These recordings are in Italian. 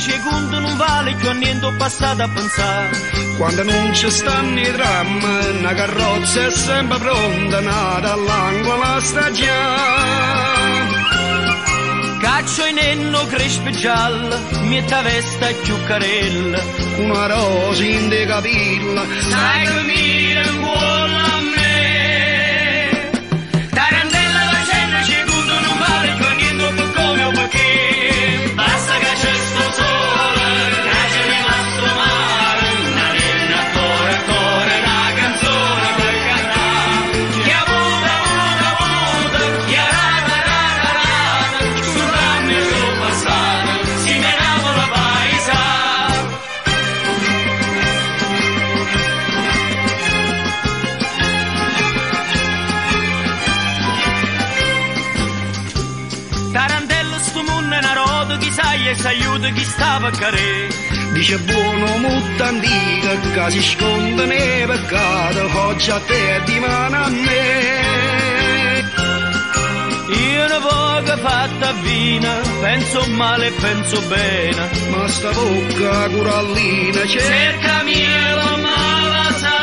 secondi non vale più a niente, ho passato a pensare. Quando non ci stanno i drammi, una carrozza è sempre pronta, nata all'angolo stagione. Caccio in enno crespe gialla, mietta vesta e più carella, una rosa in de capilla, sai che mi rincuola a me. Tarantella la cena, secondo non vale più a niente, per come o perché. Basta che c'è sto sole, che c'è rimasto mare, una linea ancora, una canzone per cantare. Chi ha avuto, chi ha rata, sul rame sono passato, si menava la paesa. Tarantello sto mondo è una roda, chi sai e si aiuta chi stava a carè. Dice buono molto antica, che si sconda nei peccati, oggi a te e di mano a me. Io una poca fatta vina, penso male e penso bene, Ma sta bocca corallina cerca mielo ma la sa.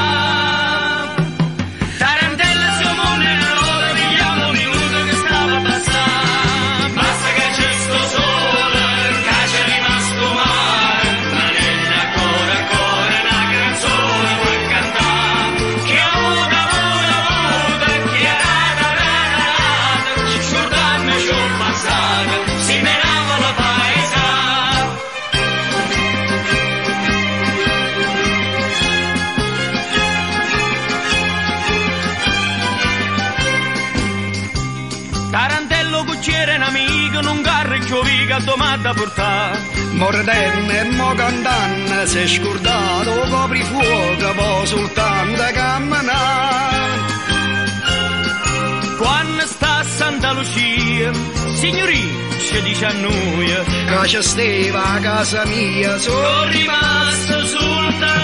Tarantella sto mondo è una roda, vediamo un minuto che stava a passare. Basta che c'è sto sole, che c'è rimasto mare, una linea ancora, una canzone per cantare. Chi ha avuto, chi ha rata, scordame ci ho passato, si menava la paesa. Tarantello cucciere un amico, non carri viga domanda portare. Mordenne e mo cantanne, se scordato copri fuoco, poi soltanto camminare. Quando sta a Santa Lucia, signorina, ci dice a noi, Che c'è steva a casa mia, sono rimasto sul